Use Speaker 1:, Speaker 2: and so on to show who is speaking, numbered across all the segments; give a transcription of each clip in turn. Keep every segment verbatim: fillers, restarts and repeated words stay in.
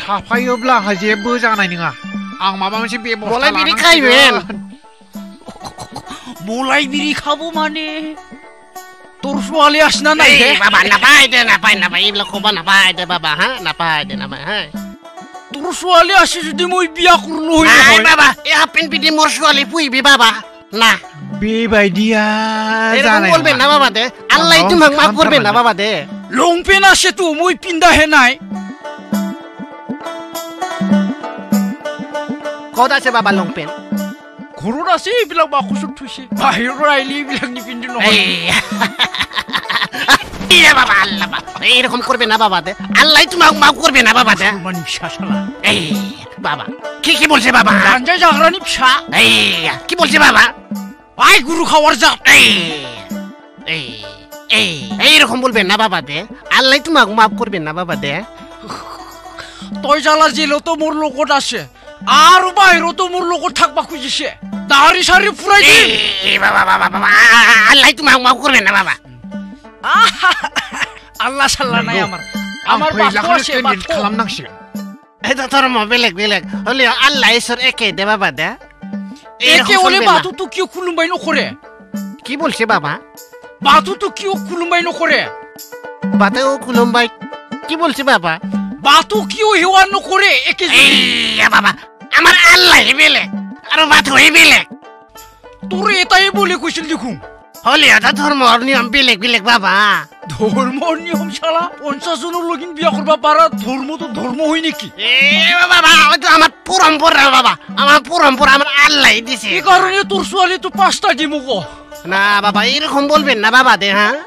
Speaker 1: थाफायोब्ला आंहा जेबो जानाय नङा आं माबा मोनसे बेबस्था
Speaker 2: मलाय बिरि खायगोन मलाय बिरि खाबो माने তোর ছোৱালী আছ না নাই হে
Speaker 3: বাবা নাপাই দে নাপাই নাপাই এইবিলাক কবা নাপাই দে বাবা হা নাপাই দে নাপাই হা
Speaker 2: তোর ছোৱালী আছে যদি মই বিয়া করলো হই
Speaker 3: নাই বাবা এই হাফ পিটি মোর ছোৱালী পুইবি বাবা না
Speaker 1: बेबायदिया
Speaker 3: जानाय বলবেন না বাবা দে আল্লাহ তোমাক মাফ করবে না বাবা দে
Speaker 2: লংপেন আছে তো মই পিন্দা হে নাই
Speaker 3: কত আছে বাবা লংপেন
Speaker 2: ঘৰত আছে এইবিলাক বাকচত থৈছে বাহিৰৰ আইলি এইবিলাক নিপিন্ধি নহয়
Speaker 3: এই বাবা আল্লাহ বাবা এরকম করবে না বাবা দে আল্লাহ তোমাক মাফ করবে না বাবা দে
Speaker 2: মানে শাশালা
Speaker 3: এই বাবা কি কি বলছে বাবা
Speaker 2: গাঞ্জা জাগরানি ফসা
Speaker 3: এই কি বলছে বাবা
Speaker 2: আই গুরু খাওয়ার যা
Speaker 3: এই এই এই এইরকম বলবেন না বাবা দে আল্লাহ তোমাক মাফ করবে না বাবা দে
Speaker 2: তই জ্বালা জেলো তো মোর লগত আছে আর বাইরও তো মোর লগত থাকবা খুঁজিছে দাড়ি সারি ফুরাই দি
Speaker 3: এই বাবা বাবা বাবা আল্লাহ তোমাক মাফ করবে না বাবা
Speaker 2: আল্লাহ সাল্লাহ নাই আমার আমার বাপ আছে বাপ
Speaker 1: খালামনাंसिगोन
Speaker 3: এটা ধর্ম বেলেগ বেলেগ হলে আল্লাহ ঈশ্বর একে দে বাবা দে
Speaker 2: একে ওলে বাতু তো কিও খুলুমবাই নকরে
Speaker 3: কি বলছে বাবা
Speaker 2: বাতু তো কিও খুলুমবাই নকরে
Speaker 3: বাতেও খুলুমবাই কি বলছে বাবা
Speaker 2: বাতু কিও হেওয়া নকরে একে
Speaker 3: এই বাবা আমার আল্লাহ বেলে আর বাতু হই বেলে
Speaker 2: তোরে এটাই বলে কইছিল দেখুন
Speaker 3: হলে এটা ধর্ম নিয়ম বেলেগ বেলেগ বাবা
Speaker 2: ধর্ম নিয়ম শালা পঞ্চাশ জনের লগিন বিয়া করবা পারা ধর্ম তো ধর্ম হই নাকি
Speaker 3: এ বাবা ওটা আমার পরম্পরা বাবা আমার পরম্পরা আমার আল্লাহ দিছে
Speaker 2: এই কারণে তোর ছোৱালী তো পাঁচটা দিমু গো
Speaker 3: না বাবা এরকম বলবেন না বাবা দে হ্যাঁ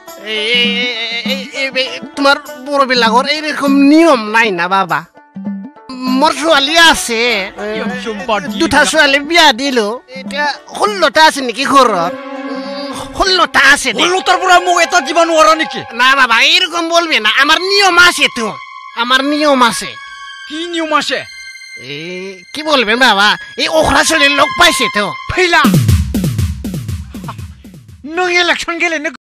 Speaker 3: তোমার বড় বিলাগর এরকম নিয়ম নাই না বাবা মোর ছোৱালী আছে দুটা ছোৱালী বিয়া দিল এটা ষোল্লটা আছে নেকি ঘৰত ষোল্লটা আছে
Speaker 2: ষোল্লটার পর মোক এটা দিবা নোৱাৰা নেকি
Speaker 3: না বাবা এরকম বলবে না আমার নিয়ম আছে তো আমার নিয়ম আছে
Speaker 2: কি নিয়ম আছে
Speaker 3: এই কি বলবেন বাবা এই ওখরা ছেলের লোক পাইছে তো
Speaker 1: फैला नों इलेक्शन गेलेनो